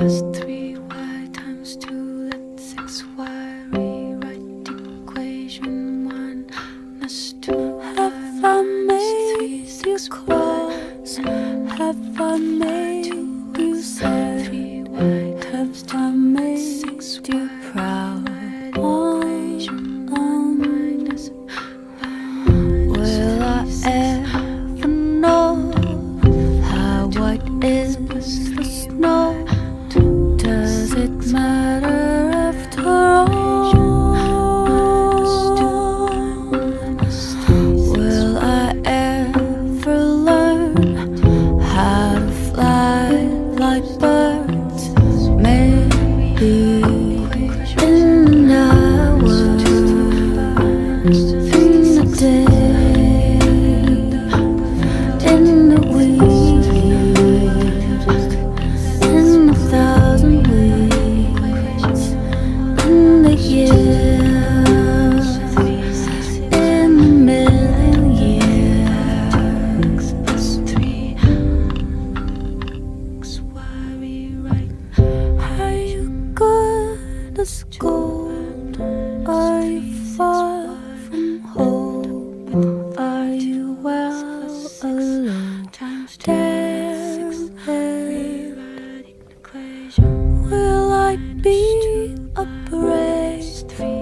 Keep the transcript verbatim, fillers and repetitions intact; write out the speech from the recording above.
plus three y times two, that's six y. Rewrite equation one plus two y minus three, six y. Have I made you sad? Have I made you proud? Will I ever know how white is the snow? Does it matter after all? Will I ever learn how to fly like birds? Maybe in an hour, in the day, in the week, in a thousand weeks, in the year, in a million years. Are you good as gold? Are you far from hope? Are you well alone? Dare it. Will I be a brave?